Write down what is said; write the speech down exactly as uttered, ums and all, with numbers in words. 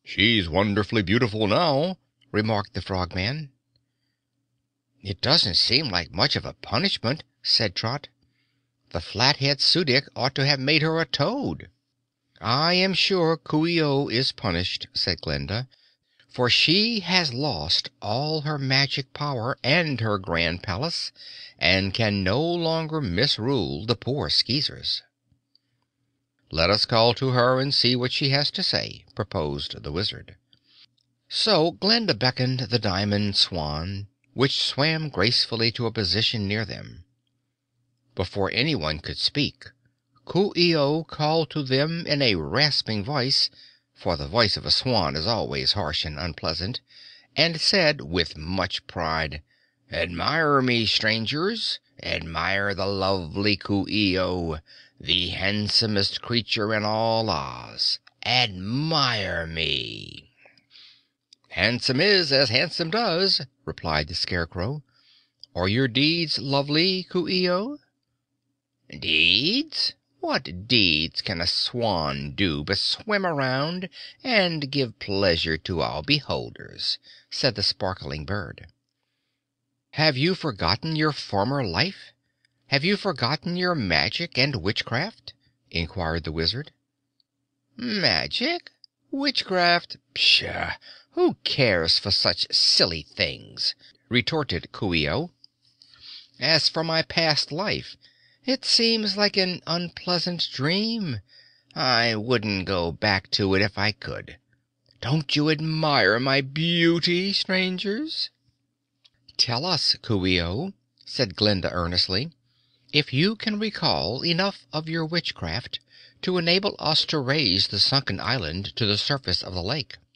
"She's wonderfully beautiful now," remarked the Frogman. "It doesn't seem like much of a punishment," said Trot. "The Flathead Su dic ought to have made her a toad." "I am sure Coo ee oh is punished," said Glinda, "for she has lost all her magic power and her grand palace and can no longer misrule the poor Skeezers." "Let us call to her and see what she has to say," proposed the Wizard. So Glinda beckoned the Diamond Swan, which swam gracefully to a position near them. Before anyone could speak, Coo ee oh called to them in a rasping voice, for the voice of a swan is always harsh and unpleasant, and said with much pride, "Admire me, strangers! Admire the lovely Coo ee oh, the handsomest creature in all Oz! Admire me!" "Handsome is as handsome does," replied the Scarecrow. "Are your deeds lovely, Coo ee oh?" "Deeds? What deeds can a swan do but swim around and give pleasure to all beholders?" said the sparkling bird. "Have you forgotten your former life? Have you forgotten your magic and witchcraft?" inquired the Wizard. "Magic? Witchcraft? Pshaw! Who cares for such silly things?" retorted Coo ee oh. "As for my past life, it seems like an unpleasant dream. I wouldn't go back to it if I could. Don't you admire my beauty, strangers?" "Tell us, Coo ee oh," said Glinda earnestly, "if you can recall enough of your witchcraft to enable us to raise the sunken island to the surface of the lake."